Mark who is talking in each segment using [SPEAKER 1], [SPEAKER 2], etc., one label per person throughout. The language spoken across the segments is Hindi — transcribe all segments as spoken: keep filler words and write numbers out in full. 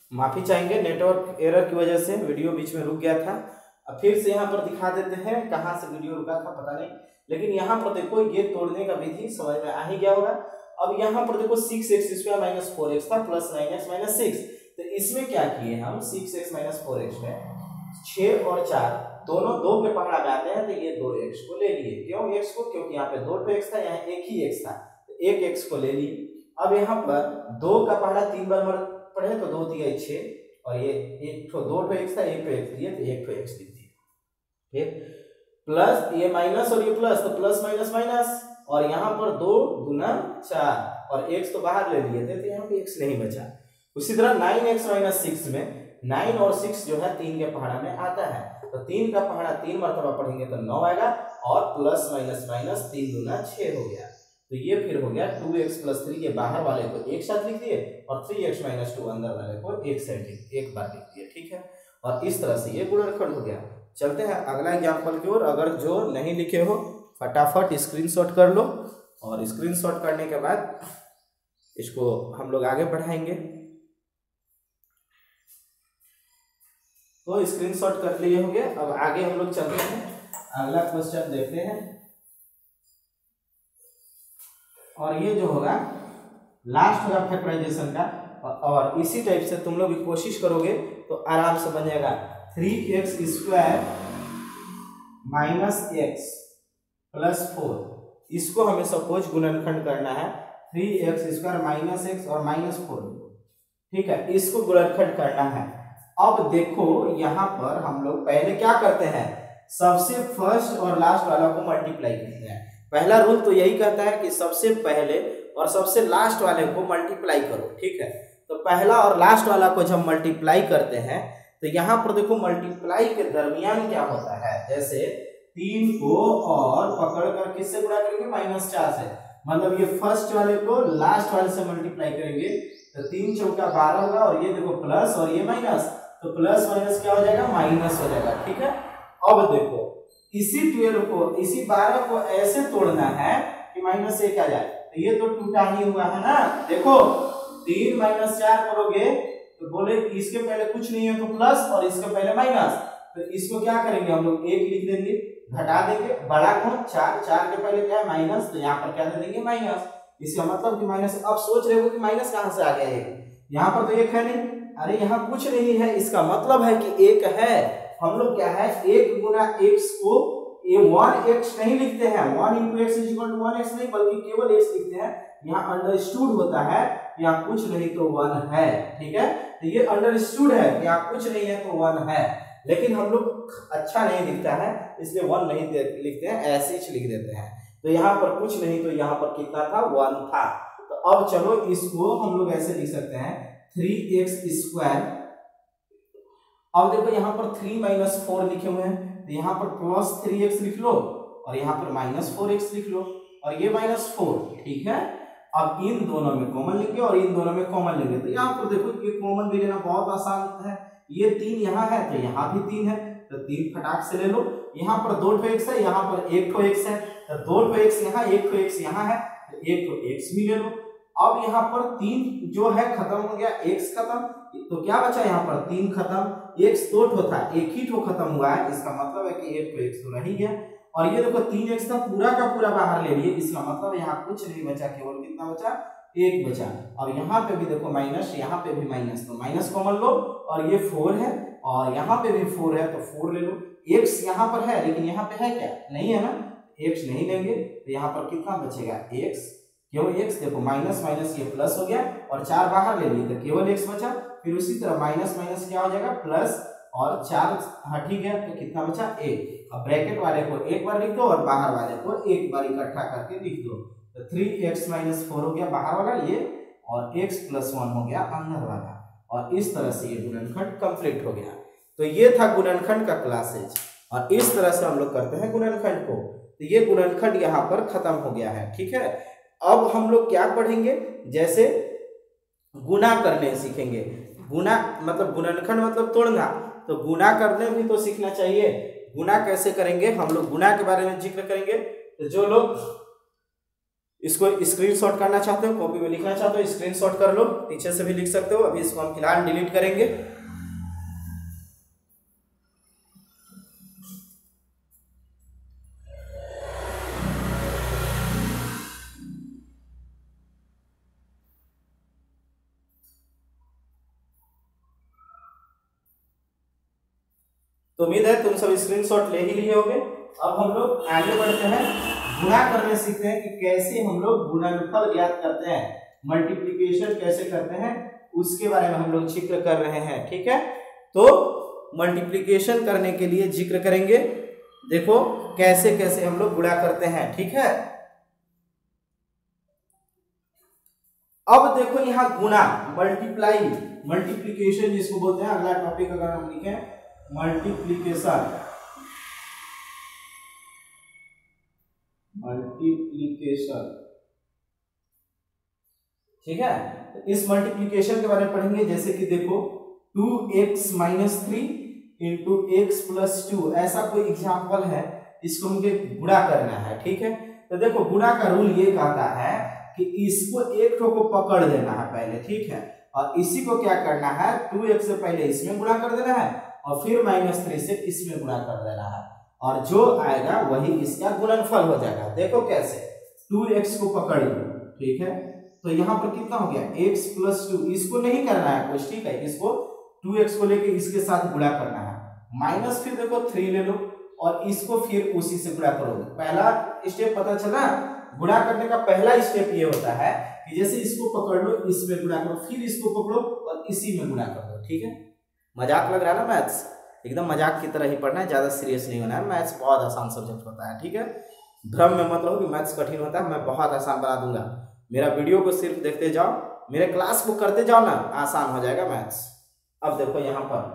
[SPEAKER 1] माफी चाहेंगे, नेटवर्क एरर की वजह से वीडियो बीच में रुक गया था। अब फिर से यहाँ पर दिखा देते हैं कहाँ से वीडियो रुका था पता नहीं, लेकिन यहाँ पर देखो ये तोड़ने का विधि समझ में आ ही गया होगा। अब यहाँ पर देखो six x square minus four x था plus nine x minus six, तो इसमें क्या किए हम, six x minus four x में छह और चार दोनों दो के पहाड़ा में आते हैं, तो ये दो एक्स को ले लिए। क्यों एक्स को, क्योंकि यहाँ पे दो एक्स था, यहाँ एक ही एक्स था, तो एक एक्स को ले लिए। अब यहाँ पर दो का पहाड़ा तीन बार पढ़े तो दो दिया छह, और ये एक तो दो एक्स था, एक तो एक्स दिए तो एक तो एक्स लिख दिया। फिर प्लस ये माइनस और ये प्लस, तो प्लस माइनस माइनस, और यहाँ पर दो गुना चार और एक्स तो बाहर ले लिए थे तो यहाँ पे एक्स नहीं बचा। उसी तरह नाइन एक्स माइनस सिक्स में नाइन और सिक्स जो है तीन के पहाड़ा में आता है, तो तीन का पहाड़ा तीन मरतबा पढ़ेंगे तो नौ आएगा, और प्लस माइनस माइनस तीन गुना छह हो गया। तो ये फिर हो गया टू एक्स प्लस थ्री के बाहर वाले को एक साथ लिख दिए और थ्री एक्स माइनस टू अंदर वाले को एक साइड एक बार लिख दिए। ठीक है, और इस तरह से ये गुणनखंड हो गया। चलते हैं अगला एग्जाम्पल की ओर। अगर जो नहीं लिखे हो फटाफट स्क्रीनशॉट कर लो, और स्क्रीनशॉट करने के बाद इसको हम लोग आगे बढ़ाएंगे। तो स्क्रीनशॉट कर लिए होंगे। अब आगे हम लोग चलते हैं, अगला क्वेश्चन देखते हैं। और ये जो होगा लास्ट होगा फैक्टराइजेशन का, और इसी टाइप से तुम लोग भी कोशिश करोगे तो आराम से बन जाएगा। Three x square minus x plus four, इसको हमें सपोज गुणनखंड करना है। Three x square minus x और माइनस फोर, ठीक है, इसको गुणनखंड करना है। अब देखो यहाँ पर हम लोग पहले क्या करते हैं, सबसे फर्स्ट और लास्ट वाला को मल्टीप्लाई करते हैं। पहला रूल तो यही कहता है कि सबसे पहले और सबसे लास्ट वाले को मल्टीप्लाई करो। ठीक है, तो पहला और लास्ट वाला को जब मल्टीप्लाई करते हैं तो यहाँ पर देखो मल्टीप्लाई के दरमियान क्या होता है, जैसे तीन को और पकड़ कर किससे गुणा करेंगे, माइनस चार से, मतलब ये फर्स्ट वाले को लास्ट वाले से मल्टीप्लाई करेंगे तो तीन चौका बारह होगा, और ये देखो प्लस और ये माइनस, तो प्लस माइनस क्या हो जाएगा, माइनस हो जाएगा। ठीक है, अब देखो इसी ट्वेल्व को, इसी बारह को ऐसे तोड़ना है कि माइनस एक आ जाए, तो ये तो टूटा ही हुआ है ना। देखो तीन माइनस चार करोगे तो बोले इसके पहले कुछ नहीं है तो प्लस, और इसके पहले माइनस, तो इसको क्या करेंगे हम लोग, एक लिख देंगे, घटा देंगे, बड़ा कौन चार, चार के पहले क्या है माइनस, तो यहाँ पर क्या दे देंगे माइनस। इसका मतलब कि माइनस, अब सोच रहे हो कि माइनस कहाँ से आ गया है, यहाँ पर तो एक है नहीं, अरे यहाँ कुछ नहीं है, इसका मतलब है कि एक है। हम लोग क्या है, एक गुना एक्स को ये वन एक्स नहीं लिखते हैं, one into x is equal to one x नहीं, बल्कि केवल एक्स लिखते हैं। यहाँ अंडरस्टूड होता है यहाँ कुछ नहीं तो वन है। ठीक है, तो ये अंडरस्टूड है कि यहाँ कुछ नहीं है तो वन है, लेकिन हम लोग अच्छा नहीं दिखता है इसलिए वन नहीं लिखते हैं, ऐसे ही लिख देते हैं। तो यहाँ पर कुछ नहीं तो यहाँ पर कितना था, वन था। तो अब चलो इसको हम लोग ऐसे लिख सकते हैं, थ्री एक्स स्क्वायर। अब देखो यहाँ पर थ्री माइनस फोर लिखे हुए हैं, तो यहाँ पर प्लस थ्री एक्स लिख लो, और यहाँ पर माइनस फोर एक्स लिख लो, और ये माइनस फोर। ठीक है, अब इन दोनों में कॉमन लेंगे और इन दोनों में कॉमन लेंगे, तो यहाँ पर देखो ये कॉमन भी लेना बहुत आसान है। ये तीन यहाँ है तो यहाँ भी तीन है, तो तीन फटाक से ले लो। यहाँ पर दो ठो एक्स है, यहाँ पर एक ठो एक्स है, तो दो ठो एक्स यहाँ, एक ठो एक्स यहाँ है, तो एक ठो एक्स भी ले लो। अब यहाँ पर तीन जो है खत्म हो गया, एक्स खत्म, तो क्या बचा यहाँ पर, तीन खत्म, एक्स दो ठो था, एक ही ठो खत्म हुआ है, इसका मतलब है कि एक ठो एक्स तो रह गया। और ये देखो तीन एक्स था, पूरा का पूरा बाहर ले लिए, इसका मतलब यहाँ कुछ नहीं बचा, केवल कितना बचा, एक बचा। अब यहाँ पे भी देखो माइनस, यहाँ पे भी माइनस, तो माइनस कॉमन लो, और ये फोर है, और यहाँ पे भी फोर है तो फोर ले लो। एक्स यहाँ पर है लेकिन यहाँ पे है क्या, नहीं है ना, एक्स नहीं लेंगे, तो यहाँ पर कितना बचेगा, एक्स, केवल एक्स। देखो माइनस माइनस ये प्लस हो गया, और चार बाहर ले लिए तो केवल एक्स बचा। फिर उसी तरह माइनस माइनस क्या हो जाएगा, प्लस, और चार हट गया तो कितना बचा, एक। अब ब्रैकेट वाले को एक बार लिख दो और बाहर वाले को एक बार इकट्ठा करके लिख दो, तो थ्री एक्स माइनस फोर हो गया बाहर वाला ये, और एक्स प्लस वन हो गया अंदर वाला, और इस तरह से ये गुणनखंड कंप्लीट हो गया। तो ये था गुणनखंड का क्लासेज, और इस तरह से हम लोग करते हैं गुणनखंड को। तो ये गुणनखंड यहाँ पर खत्म हो गया है। ठीक है, अब हम लोग क्या पढ़ेंगे, जैसे गुणा करने सीखेंगे। गुणा मतलब गुणनखंड मतलब तोड़ना, तो गुणा करने भी तो सीखना चाहिए। गुणा कैसे करेंगे हम लोग, गुणा के बारे में जिक्र करेंगे। तो जो लोग इसको स्क्रीनशॉट करना चाहते हो, कॉपी में लिखना चाहते हो, स्क्रीनशॉट कर लो, पीछे से भी लिख सकते हो। अभी इसको हम फिलहाल डिलीट करेंगे। तो उम्मीद है तुम सब स्क्रीनशॉट ले ही लिए होंगे। अब हम लोग आगे बढ़ते हैं, गुणा करने सीखते हैं कि कैसे हम लोग गुणनफल ज्ञात करते हैं, मल्टीप्लिकेशन कैसे करते हैं, उसके बारे में हम लोग जिक्र कर रहे हैं। ठीक है, तो मल्टीप्लिकेशन करने के लिए जिक्र करेंगे, देखो कैसे कैसे हम लोग गुणा करते हैं। ठीक है, अब देखो यहाँ गुणा, मल्टीप्लाई, मल्टीप्लिकेशन जिसको बोलते हैं, अगला टॉपिक अगर हम लिखें मल्टीप्लिकेशन, मल्टीप्लिकेशन। ठीक है, तो इस मल्टीप्लिकेशन के बारे में पढ़ेंगे। जैसे कि देखो two x minus three into x plus two, ऐसा कोई एग्जाम्पल है, इसको मुझे गुणा करना है। ठीक है, तो देखो गुणा का रूल ये कहता है कि इसको एक को पकड़ लेना है पहले। ठीक है, और इसी को क्या करना है, टू एक्स से पहले इसमें गुणा कर देना है और फिर माइनस थ्री से इसमें गुणा कर देना है, और जो आएगा वही इसका गुणनफल हो जाएगा। देखो कैसे, टू एक्स को पकड़ लो। ठीक है, तो यहाँ पर कितना हो गया, x प्लस टू, इसको नहीं करना है कुछ। ठीक है, इसको टू एक्स को लेके इसके साथ गुणा करना है, माइनस फिर देखो थ्री ले लो और इसको फिर उसी से गुणा करोगे। पहला स्टेप पता चला, गुणा करने का पहला स्टेप ये होता है कि जैसे इसको पकड़ लो, इसमें गुणा करो, फिर इसको पकड़ो और इसी में गुणा कर दो। ठीक है, मजाक लग रहा है ना, मैथ्स एकदम मजाक की तरह ही पढ़ना है, ज्यादा सीरियस नहीं होना है। मैथ्स बहुत आसान सब्जेक्ट होता है। ठीक है, भ्रम में मत रहो कि मैथ्स कठिन होता है, मैं बहुत आसान बना दूंगा। मेरा वीडियो को सिर्फ देखते जाओ, मेरे क्लास को करते जाओ ना, आसान हो जाएगा मैथ्स। अब देखो यहाँ पर,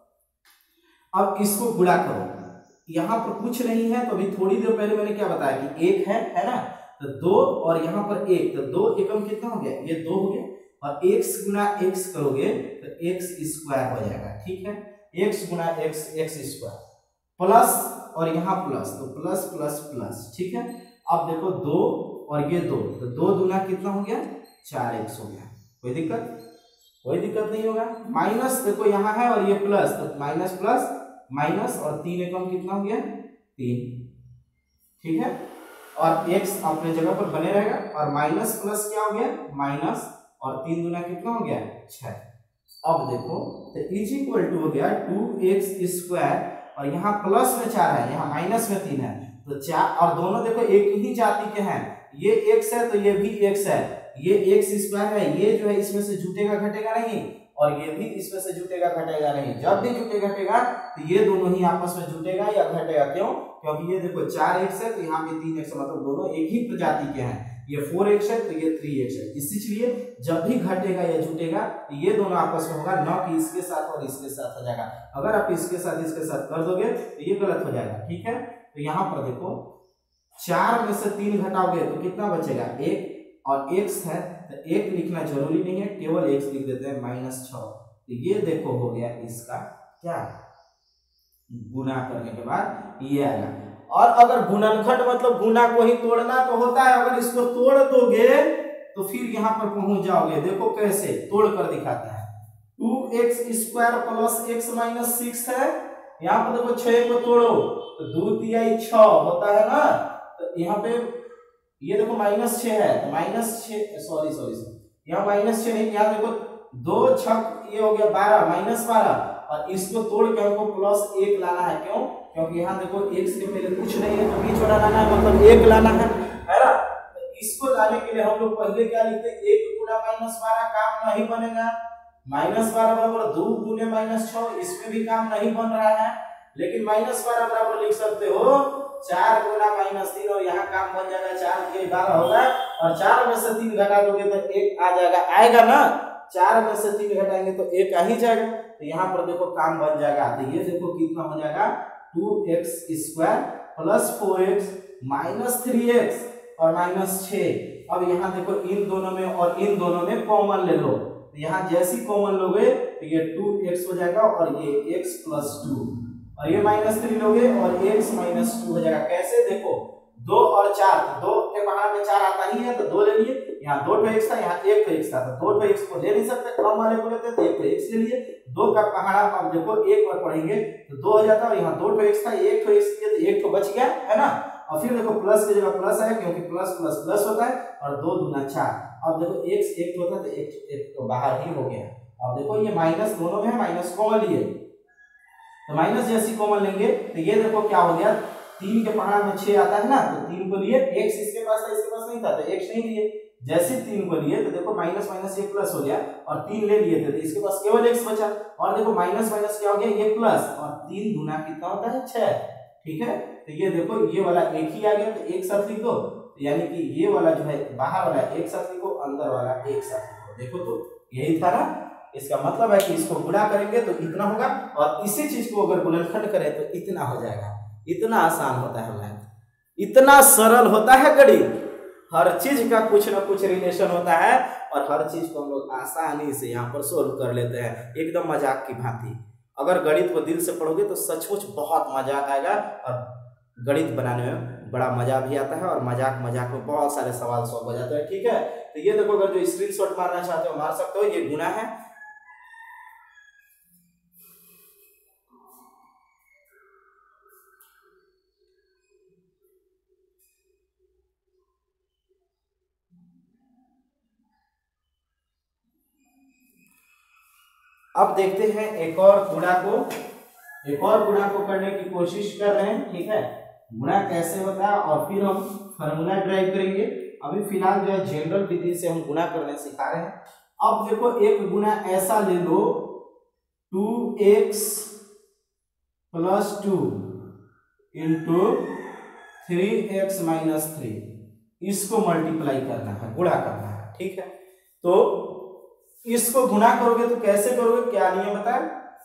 [SPEAKER 1] अब इसको गुणा करो, यहाँ पर कुछ नहीं है, तो अभी थोड़ी देर पहले मैंने क्या बताया कि एक है है ना, तो दो और यहाँ पर एक, तो दो एकम कितना हो गया, ये दो हो गया, और x गुना x करोगे तो x स्क्वायर हो जाएगा। ठीक है, x गुना x x स्क्वायर प्लस, और यहाँ प्लस, तो प्लस प्लस प्लस। ठीक है, अब देखो दो और ये दो, तो दो दूना कितना हो गया, चार एक्स हो गया। कोई दिक्कत, कोई दिक्कत नहीं होगा। माइनस देखो यहाँ है और ये प्लस, तो माइनस प्लस माइनस, और तीन एकम कितना हो गया, तीन। ठीक है, और x अपने जगह पर बने रहेगा, और माइनस प्लस क्या हो गया, माइनस, और तीन गुना कितना हो गया, छह। अब देखो तो इज इक्वल टू हो गया टू एक्स स्क्वायर, और यहाँ प्लस में चार है, यहाँ माइनस में तीन है, तो चार, और दोनों देखो एक ही जाति के हैं, ये x है तो ये भी x है, ये एक्स स्क्वायर है, ये जो है इसमें से जुटेगा घटेगा नहीं, और ये भी इसमें से जुटेगा घटेगा नहीं। जब भी जुटे घटेगा तो ये दोनों ही आपस में जुटेगा या घटेगा, क्यों, क्योंकि ये देखो चार एक्स है तो यहाँ पे तीन एक्स, मतलब दोनों एक ही प्रजाति के हैं, ये फोर एक्स है तो ये थ्री एक्स है। इसलिए जब भी घटेगा या जुटेगा तो ये दोनों आपस में होगा, न कि इसके साथ और इसके साथ हो जाएगा। अगर आप इसके साथ इसके साथ कर दोगे तो ये गलत हो जाएगा। ठीक है, तो यहाँ पर देखो चार में से तीन घटाओगे तो कितना बचेगा, एक, और एक्स है तो एक लिखना जरूरी नहीं है, केवल एक्स लिख देते हैं, माइनस छ। तो ये देखो हो गया इसका क्या, गुना करने के बाद ये आएगा। और अगर गुणनखंड मतलब गुना को ही तोड़ना तो होता है, अगर इसको तोड़ दोगे तो फिर यहाँ पर पहुंच जाओगे। देखो कैसे तोड़ कर दिखाते हैं, two x square plus x minus six है, यहाँ पर देखो छह को तोड़ो तो दो तिहाई छ होता है ना, तो यहाँ पे ये देखो माइनस छह है, तो माइनस छह, सॉरी सॉरी यहाँ माइनस छह नहीं, यहाँ देखो दो छक ये हो गया बारह, माइनस बारह, और इसको तोड़ के हमको प्लस एक लाना है। क्यों, क्योंकि यहाँ देखो एक्स के पहले कुछ नहीं है तो बीच वाला लाना है, मतलब एक लाना है, है ना। तो इसको लाने के लिए हम लोग पहले क्या लिखते हैं, एक गुना माइनस बारह, काम नहीं बनेगा, माइनस बारह बराबर दो गुने माइनस छह, इसमें भी काम नहीं बन रहा है। लेकिन माइनस बारह बराबर लिख सकते हो चार गुना माइनस तीन, और यहाँ काम बन जाएगा, चार के बारह होगा, और चार में से तीन घटा दोगे तो एक आ जाएगा, आएगा ना, चार में से तीन घटाएंगे तो एक आ ही जाएगा। तो यहाँ पर देखो काम बन जाएगा, तो ये देखो कितना हो जाएगा, two x square plus four x minus three x और माइनस छह। अब यहाँ देखो इन दोनों में और इन दोनों में कॉमन ले लो, तो यहाँ जैसी कॉमन लोगे तो ये टू एक्स हो जाएगा, और ये एक्स प्लस टू, और ये माइनस थ्री लोगे और एक्स माइनस टू हो जाएगा। कैसे, देखो दो और चार, दो के पहाड़ में चार आता ही है तो दो ले लिए, यहाँ दो तो एक्स था, यहाँ एक तो एक्स था, तो दो तो एक्स को ले नहीं सकते, कम वाले को लेते तो एक तो एक्स ले लिए, दो का पहाड़ा आप देखो एक बार पढ़ेंगे तो दो हो जाता है, और यहाँ दो तो एक्स था, एक तो एक्स लिए तो एक तो बच गया है ना, और फिर देखो प्लस की जगह प्लस है क्योंकि प्लस प्लस प्लस होता है, और दो दूना चार, अब देखो एक्स एक होता है तो एक एक तो बाहर ही हो गया। अब देखो ये माइनस दोनों में है, माइनस कॉमन लिए तो माइनस जैसी कॉमन लेंगे तो ये देखो क्या हो गया, तीन के पहाड़ में छह आता है ना, तो तीन को लिए, एक्स इसके पास था इसके पास नहीं था तो एक्स नहीं लिए, जैसे तीन को लिए तो देखो माइनस माइनस ये प्लस हो गया, और तीन ले लिए थे तो इसके पास केवल एक्स बचा, और देखो माइनस माइनस क्या हो गया ये प्लस, और तीन गुना कितना होता है छह, ठीक है। तो ये देखो ये वाला एक ही आ गया तो एक साथ लिख दो, यानी कि ये वाला जो है बाहर वाला एक साथ लिखो, अंदर वाला एक साथ लिखो, देखो तो यही था ना, इसका मतलब है कि इसको गुणा करेंगे तो इतना होगा, और इसी चीज को अगर गुणनखंड करें तो इतना हो जाएगा। इतना आसान होता है मैथ, इतना सरल होता है गणित, हर चीज का कुछ ना कुछ रिलेशन होता है, और हर चीज को हम लोग आसानी से यहाँ पर सोल्व कर लेते हैं एकदम मजाक की भांति। अगर गणित को दिल से पढ़ोगे तो सचमुच बहुत मजा आएगा, और गणित बनाने में बड़ा मजा भी आता है, और मजाक मजाक में बहुत सारे सवाल सॉल्व हो जाते हैं, ठीक है। तो ये देखो अगर जो स्क्रीनशॉट मारना चाहते हो मार सकते हो, ये गुना है, अब देखते हैं एक और गुणा को, एक और गुणा को करने की कोशिश कर रहे हैं, ठीक है। गुणा कैसे होता है और फिर हम फार्मूला ड्राइव करेंगे। अभी फिलहाल जो है जनरल विधि से हम गुणा करने सिखा रहे हैं। अब देखो एक गुणा ऐसा ले लो, two x plus two into three x minus three, इसको मल्टीप्लाई करना है, गुणा करना है, ठीक है। तो इसको गुणा करोगे तो कैसे करोगे, क्या नियम बताए,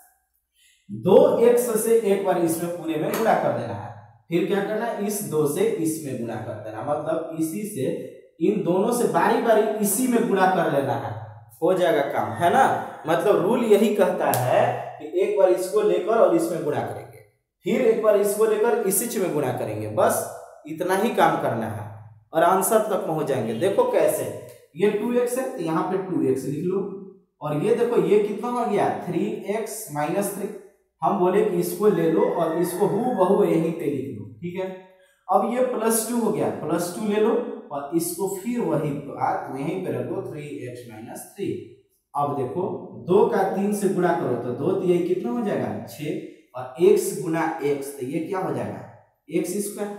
[SPEAKER 1] दो एक्स से एक बार इसमें पूरे में गुणा कर देना है, फिर क्या करना है, इस दो से इसमें गुणा कर देना, मतलब इसी से इन दोनों से बारी बारी इसी में गुणा कर लेना है, हो जाएगा काम, है ना। मतलब रूल यही कहता है कि एक बार इसको लेकर और इसमें गुणा करेंगे, फिर एक बार इसको लेकर इसी में गुणा करेंगे, बस इतना ही काम करना है और आंसर तक पहुंच जाएंगे। देखो कैसे, ये टू एक्स है तो यहाँ पे टू एक्स लिख लो, और ये देखो ये कितना हो गया थ्री एक्स माइनस थ्री, हम बोले कि इसको ले लो और इसको हूबहू यहीं पे लिख लो, ठीक है। अब ये प्लस टू हो गया, प्लस टू ले लो और इसको फिर वही बात यहीं पे रखो, थ्री एक्स माइनस थ्री। अब देखो दो का तीन से गुणा करो तो दो तिहाई कितना हो जाएगा छह, और एक्स गुना एक्स तो ये क्या हो जाएगा एक्स स्क्वायर,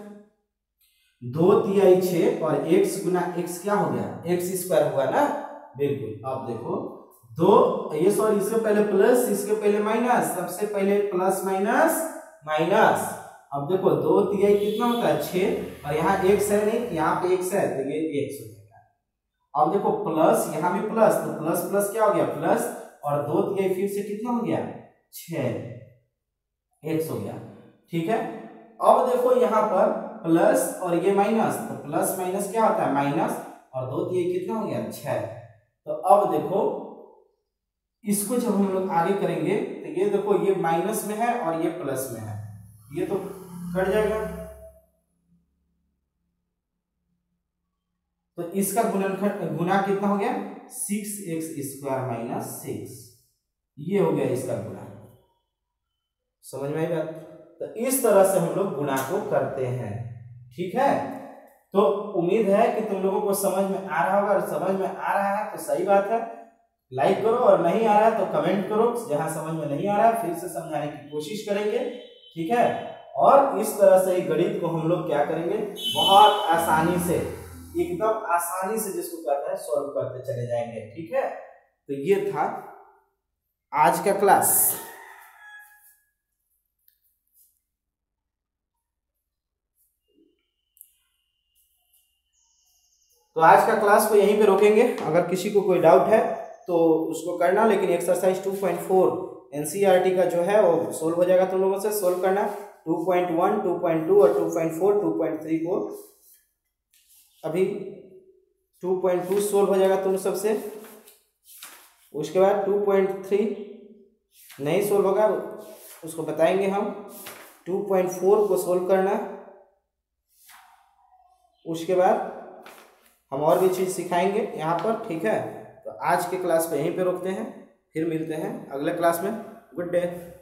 [SPEAKER 1] दो तिहाई छह और एक्स गुना एक्स क्या हो गया एक्स स्क्वायर हुआ ना, बिल्कुल। अब देखो दो, ये सॉरी इसके पहले प्लस इसके पहले माइनस, सबसे पहले प्लस माइनस माइनस। अब देखो दो तिहाई कितना होता है छह, और यहाँ एक्स है नहीं, यहाँ पे एक्स है तो ये एक्स हो जाएगा। अब देखो प्लस, यहाँ भी प्लस, तो प्लस प्लस क्या हो गया प्लस, और दो तिहाई फिर से कितना हो गया छह, एक्स हो गया, ठीक है। अब देखो यहाँ पर प्लस और ये माइनस, तो प्लस माइनस क्या होता है माइनस, और दो तिहाई कितना हो गया छह। तो अब देखो इसको जब हम लोग आगे करेंगे तो ये देखो ये माइनस में है और ये प्लस में है, ये तो कट जाएगा, तो इसका गुणनखंड गुना कितना हो गया six x square minus six, ये हो गया इसका गुना। समझ में आई बात। तो इस तरह से हम लोग गुणा को करते हैं, ठीक है। तो उम्मीद है कि तुम लोगों को समझ में आ रहा होगा, और समझ में आ रहा है तो सही बात है, लाइक करो, और नहीं आ रहा है तो कमेंट करो, जहां समझ में नहीं आ रहा है फिर से समझाने की कोशिश करेंगे, ठीक है। और इस तरह से गणित को हम लोग क्या करेंगे बहुत आसानी से, एकदम आसानी से जिसको कहते हैं सॉल्व करते चले जाएंगे, ठीक है। तो ये था आज का क्लास। तो आज का क्लास को यहीं पे रोकेंगे, अगर किसी को कोई डाउट है तो उसको करना, लेकिन exercise two point four NCERT का जो है वो सोल्व हो जाएगा तुम लोगों से, सोल्व करना two point one, two point two और two point four, two point three को अभी टू पॉइंट टू सोल्व हो जाएगा तुम सबसे, उसके बाद टू पॉइंट थ्री नहीं सोल्व होगा उसको बताएंगे हम, टू पॉइंट फोर को सोल्व करना, उसके बाद हम और भी चीज़ सिखाएंगे यहाँ पर, ठीक है। तो आज के क्लास पे यहीं पे रोकते हैं, फिर मिलते हैं अगले क्लास में। Good day.